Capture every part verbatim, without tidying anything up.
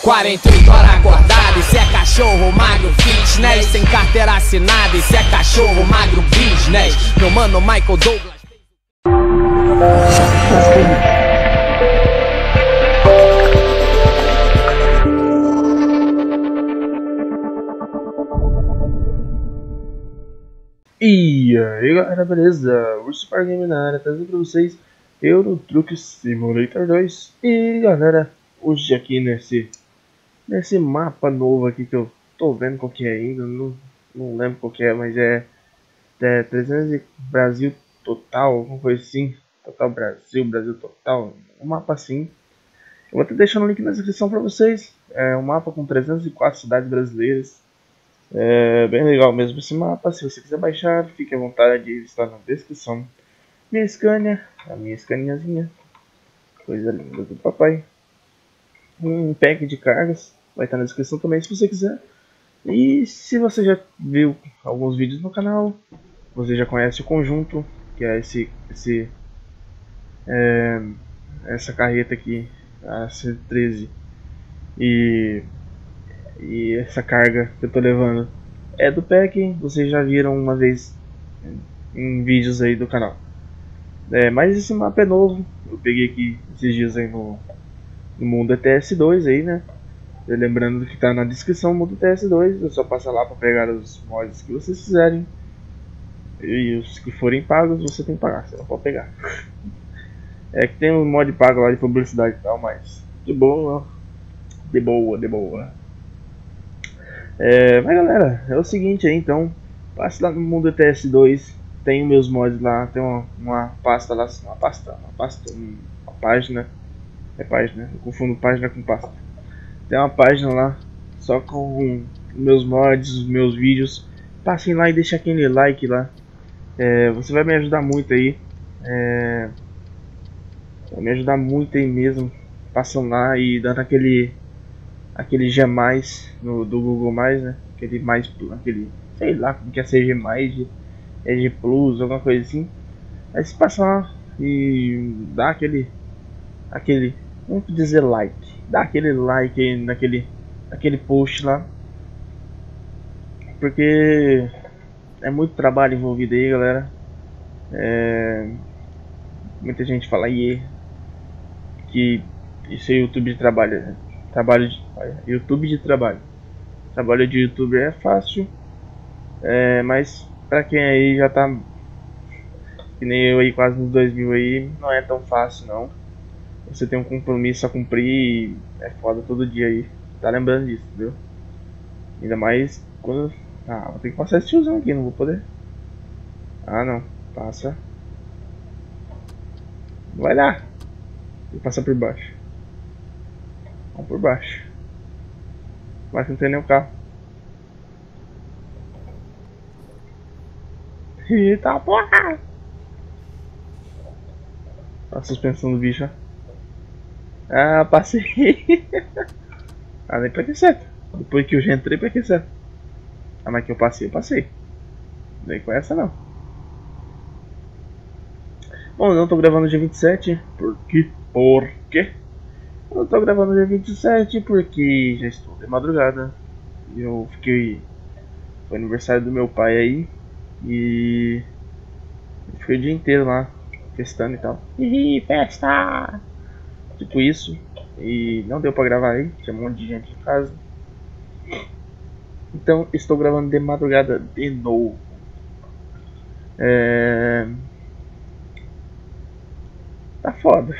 quarenta e oito horas acordado. Esse é cachorro magro fitness, sem carteira assinada. Esse é cachorro magro business. Meu mano Michael Douglas. E aí galera, beleza? Urso Par Game na área, trazendo pra vocês Euro Truck Simulator dois. E galera, hoje aqui nesse nesse mapa novo aqui que eu tô vendo qual que é ainda, não, não lembro qual que é, mas é, é trezentos Brasil Total, alguma coisa assim. Total Brasil, Brasil Total, um mapa assim. Eu vou estar deixando o link na descrição pra vocês. É um mapa com trezentas e quatro cidades brasileiras. É bem legal mesmo esse mapa. Se você quiser baixar, fique à vontade, está na descrição. Minha Scania, a minha Scaniazinha, coisa linda do papai. Um pack de cargas vai estar na descrição também se você quiser. E se você já viu alguns vídeos no canal, você já conhece o conjunto, que é esse, esse é, essa carreta aqui, a C treze, e E essa carga que eu tô levando é do pack, vocês já viram uma vez em vídeos aí do canal. É, mas esse mapa é novo, eu peguei aqui esses dias aí no, no Mundo T S dois aí, né? E lembrando que tá na descrição do Mundo T S dois, é só passar lá para pegar os mods que vocês quiserem. E os que forem pagos você tem que pagar, você não pode pegar. É que tem um mod pago lá de publicidade e tal, mas de boa, de boa, de boa. É, mas galera, é o seguinte aí, então passe lá no Mundo T S dois, tem meus mods lá, tem uma, uma pasta lá, uma pasta, uma pasta, uma página, é página, eu confundo página com pasta. Tem uma página lá, só com meus mods, os meus vídeos, passem lá e deixem aquele like lá, é, você vai me ajudar muito aí, é, vai me ajudar muito aí mesmo, passam lá e dando aquele... aquele G mais no, do Google mais, né? Aquele mais, aquele, sei lá como que é ser G mais, é G plus, alguma coisa assim. Aí se passar lá e dá aquele, aquele, vamos dizer like, dá aquele like aí naquele, naquele post lá, porque é muito trabalho envolvido aí, galera. É, muita gente fala aí que isso é YouTube de trabalho, né? Trabalho de, YouTube de trabalho. Trabalho de youtuber é fácil, é, mas pra quem aí já tá que nem eu aí quase nos dois mil aí, não é tão fácil não. Você tem um compromisso a cumprir e é foda todo dia aí. Tá lembrando disso, viu? Ainda mais quando... Ah, vou ter que passar esse tiozão aqui, não vou poder. Ah não, passa. Vai lá. Vou passar por baixo. Vamos por baixo. Mas não tem nenhum carro. Eita porra! A suspensão do bicho, ó. Ah, passei. Ah, nem pra que certo. Depois que eu já entrei, pra que certo. Ah, mas que eu passei, eu passei. Não vem com essa não. Bom, eu não tô gravando dia vinte e sete. Por quê? Por quê? Eu não tô gravando dia vinte e sete porque já estou de madrugada. Eu fiquei... Foi aniversário do meu pai aí. E... Eu fiquei o dia inteiro lá, festando e tal. Ih, festa! Tipo isso. E não deu pra gravar aí, tinha um monte de gente em casa. Então estou gravando de madrugada de novo. É... Tá foda.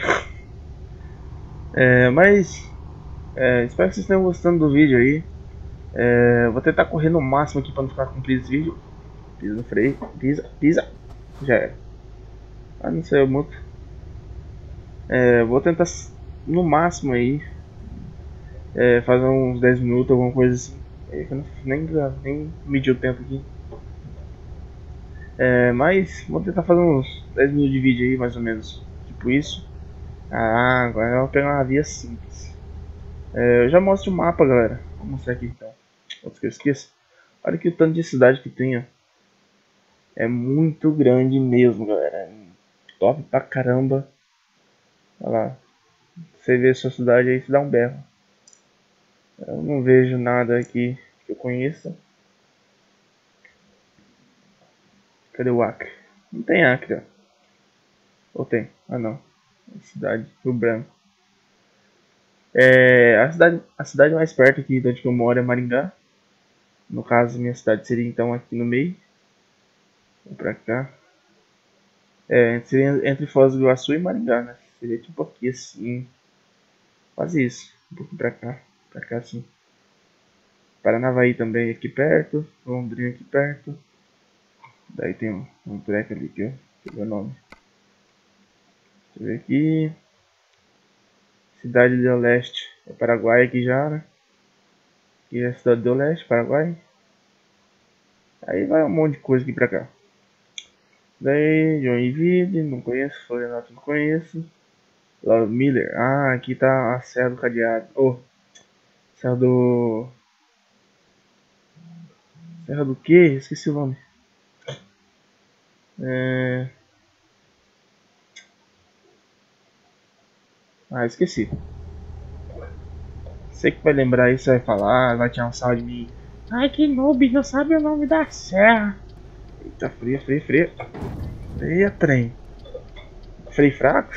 É, mas é, espero que vocês tenham gostando do vídeo aí. É, vou tentar correr no máximo aqui para não ficar comprido esse vídeo. Pisa no freio, pisa, pisa. Já era. Ah, não sei muito. É, vou tentar no máximo aí é, fazer uns dez minutos, alguma coisa assim. É, eu não, nem, nem medi o tempo aqui. É, mas vou tentar fazer uns dez minutos de vídeo aí, mais ou menos. Tipo isso. Ah, agora eu vou pegar uma via simples. É, eu já mostro o mapa, galera. Vou mostrar aqui então. Antes que eu esqueça. Olha que o tanto de cidade que tem, ó. É muito grande mesmo, galera. É top pra caramba. Olha lá. Você vê a sua cidade aí, se dá um berro. Eu não vejo nada aqui que eu conheça. Cadê o Acre? Não tem Acre, ó. Ou tem? Ah, não. Cidade, Rio Branco. É, a, cidade, a cidade mais perto aqui de onde eu moro é Maringá. No caso, minha cidade seria então aqui no meio. Vou pra cá. É, seria entre Foz do Iguaçu e Maringá, né? Seria tipo aqui assim. Quase isso. Um pouco pra cá. Pra cá assim. Paranavaí também aqui perto. Londrina aqui perto. Daí tem um, um treco ali que eu peguei o nome. Deixa eu ver aqui. Cidade do Leste. É Paraguai aqui já, né? Aqui é a Cidade do Leste, Paraguai. Aí vai um monte de coisa aqui pra cá. Daí, Joinville, não conheço. Florianópolis, não conheço. Love Miller. Ah, aqui tá a Serra do Cadeado. Oh, Serra do... Serra do quê? Esqueci o nome. É... Ah, esqueci. Você que vai lembrar isso, vai falar, vai tirar um sal de mim. Ai, que noob, não sabe o nome da serra. Eita, fria, fria, fria. Freia, trem. Freio fraco?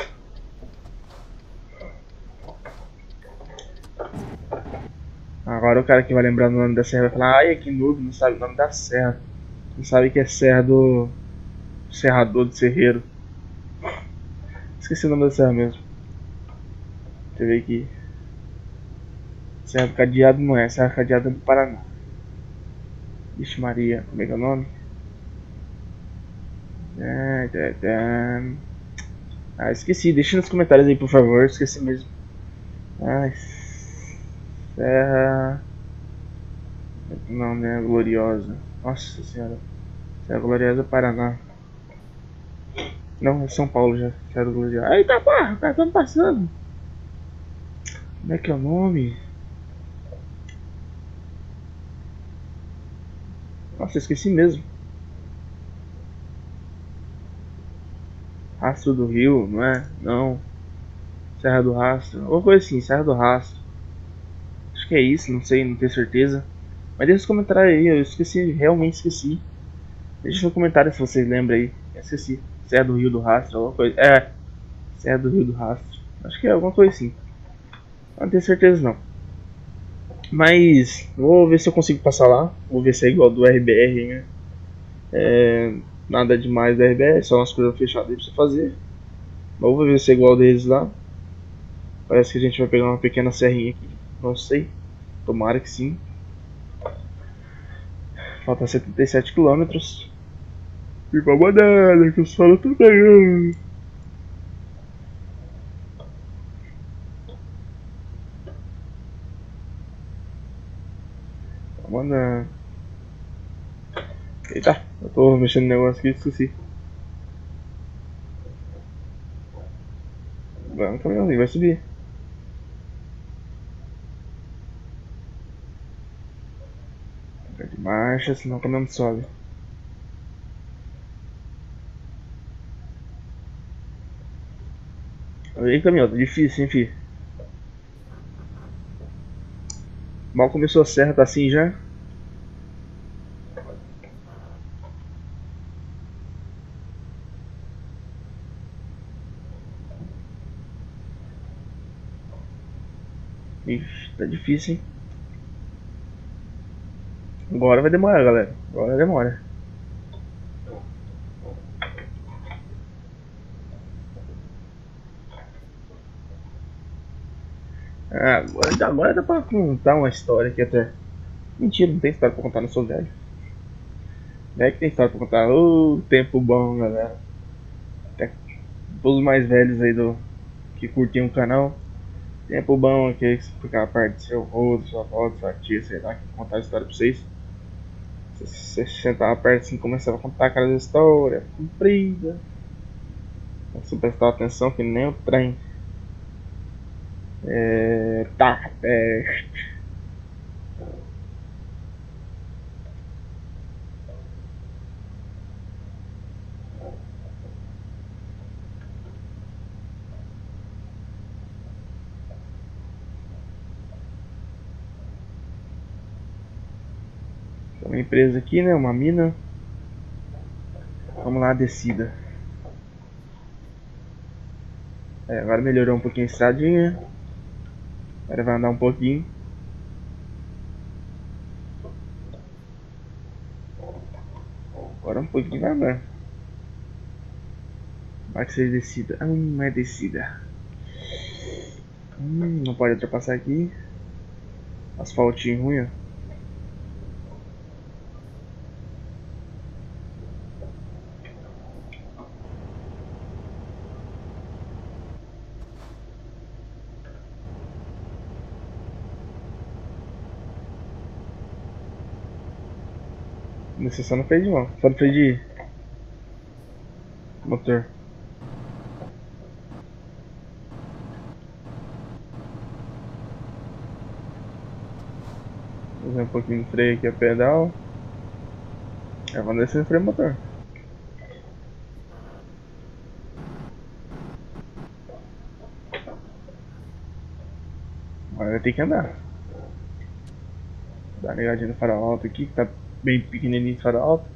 Agora o cara que vai lembrar o nome da serra vai falar, ai, que noob, não sabe o nome da serra. Não sabe que é serra do Serrador do Serreiro. Esqueci o nome da serra mesmo. Deixa eu ver aqui. Serra do Cadeado não é, Serra do Cadeado é do Paraná. Vixe Maria, como é que é o nome? Ah, esqueci, deixa nos comentários aí por favor, esqueci mesmo. Ai, Serra... Não, né, Gloriosa. Nossa senhora. Serra Gloriosa, Paraná. Não, é São Paulo já, Serra Gloriosa. Eita porra, o cara tá me passando. Como é que é o nome? Nossa, esqueci mesmo. Rastro do Rio, não é? Não. Serra do Rastro. Ou coisa assim, Serra do Rastro. Acho que é isso, não sei, não tenho certeza. Mas deixa nos comentários aí, eu esqueci, realmente esqueci. Deixa no comentário se vocês lembram aí. Eu esqueci. Serra do Rio do Rastro, alguma coisa. É, Serra do Rio do Rastro. Acho que é alguma coisa assim. Não tenho certeza não. Mas vou ver se eu consigo passar lá. Vou ver se é igual do R B R, né? É, nada demais do R B R, só umas coisas fechadas aí pra você fazer. Mas vou ver se é igual deles lá. Parece que a gente vai pegar uma pequena serrinha aqui. Não sei. Tomara que sim. Falta setenta e sete quilômetros. E vamos nada, que o solo tá ganhando. Vamos nada. Eita, eu tô mexendo no negócio aqui e esqueci. Vai um caminhãozinho, vai subir. De marcha, senão o caminhão sobe. Aí caminhão, tá difícil, hein, fi. Mal começou a serra, tá assim já. Ixi, tá difícil, hein. Agora vai demorar, galera. Agora demora. Ah, agora, agora dá pra contar uma história aqui até. Mentira, não tem história pra contar, não sou velho. Não é que tem história pra contar. Ô, oh, tempo bom, galera. Até todos os mais velhos aí do que curtiam o canal. Tempo bom aqui, que ficava perto do seu rosto, sua avó, sua tia, sei lá, que contar a história pra vocês. Você sentava perto assim, começava a contar aquelas histórias compridas. Você prestava atenção que nem o trem. É... Tá, é... Uma empresa aqui, né? Uma mina. Vamos lá, descida. É, agora melhorou um pouquinho a estradinha. Agora vai andar um pouquinho. Agora um pouquinho vai andar. Vai que seja descida. Ah, não é descida. Hum, não pode ultrapassar aqui. Asfaltinho ruim, ó. Você só no freio de mão, só no freio de motor. Vou usar um pouquinho de freio aqui a pedal. É, vamos descer no freio motor. Agora vai ter que andar. Dá uma ligadinha no farol alto aqui, que tá bem pequenininho o farol alto.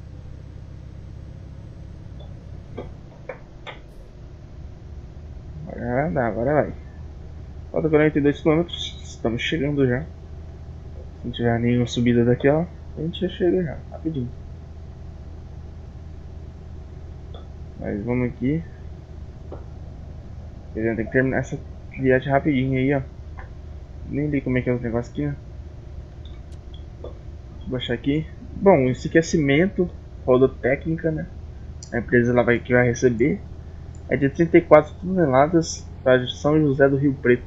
Agora vai andar, agora vai. Falta quarenta e dois quilômetros, estamos chegando já. Se não tiver nenhuma subida daqui, ó, a gente já chega já, rapidinho. Mas vamos aqui. A gente tem que terminar essa viagem rapidinho aí, ó. Nem li como é que é o negócio aqui, ó. Vou baixar aqui. Bom, esse aqui é cimento, roda técnica, né? A empresa lá vai, que vai receber. É de trinta e quatro toneladas para São José do Rio Preto.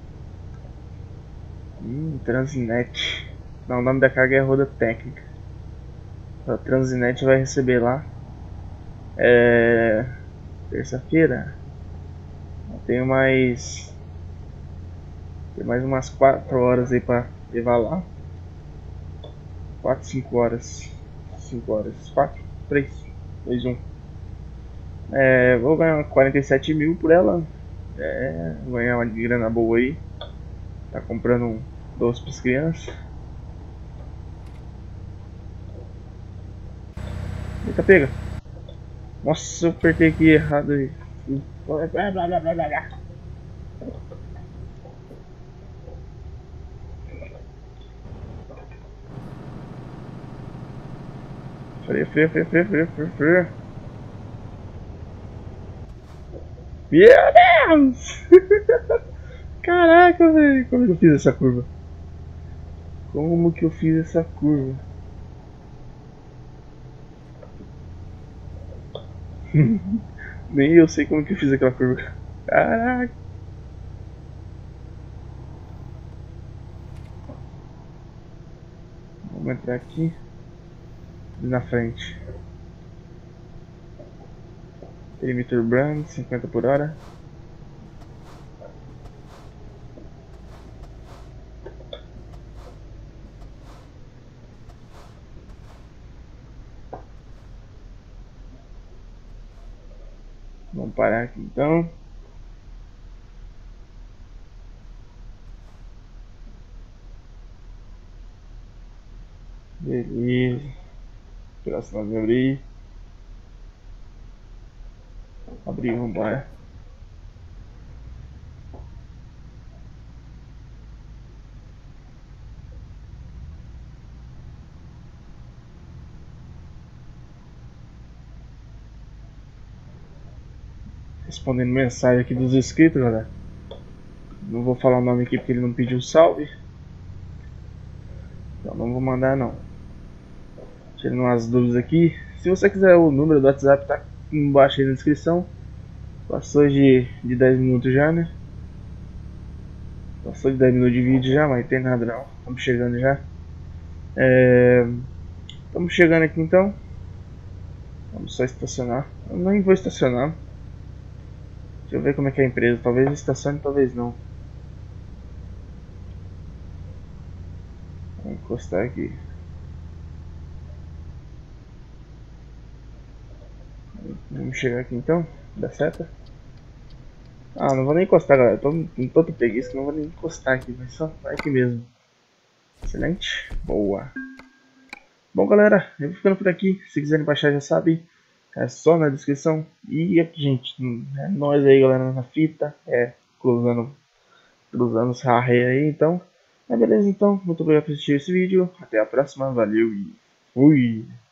Hum, Transinet. Não, o nome da carga é roda técnica. A Transinet vai receber lá. É... terça-feira. Tenho mais... Tem mais umas quatro horas aí para levar lá. quatro, cinco horas. cinco horas. quatro, três, dois, um. É, vou ganhar quarenta e sete mil por ela. É, vou ganhar uma grana boa aí. Tá comprando um doce para as crianças. Eita, pega. Nossa, eu apertei aqui errado aí. Blá, blá, blá, blá, blá, blá. Freio, freio, freio, freio, freio, freio, freio. Meu Deus! Caraca, velho. Como que eu fiz essa curva? Como que eu fiz essa curva? Nem eu sei como que eu fiz aquela curva. Caraca. Vamos entrar aqui. Na frente. Perímetro branco, cinquenta por hora. Vamos parar aqui então. Beleza. Próximo de abrir. Abrir, vamos embora. Respondendo mensagem aqui dos inscritos, galera. Não vou falar o nome aqui porque ele não pediu salve. Então não vou mandar não. Tirando umas dúvidas aqui. Se você quiser o número do WhatsApp, tá embaixo aí na descrição. Passou de, de dez minutos já, né? Passou de dez minutos de vídeo já, mas não tem nada não. Estamos chegando já. É... Estamos chegando aqui então. Vamos só estacionar. Eu nem vou estacionar. Deixa eu ver como é que é a empresa. Talvez estacione, talvez não. Vou encostar aqui. Vamos chegar aqui então. Dá seta. Ah, não vou nem encostar, galera. Tô com todo preguiça, não vou nem encostar aqui. Mas só vai aqui mesmo. Excelente. Boa. Bom, galera, eu vou ficando por aqui. Se quiserem baixar, já sabem, é só na descrição. E aqui, gente, é nós aí, galera, na fita, é, cruzando, cruzando os rarreiros aí, então. É beleza, então. Muito obrigado por assistir esse vídeo. Até a próxima, valeu e fui!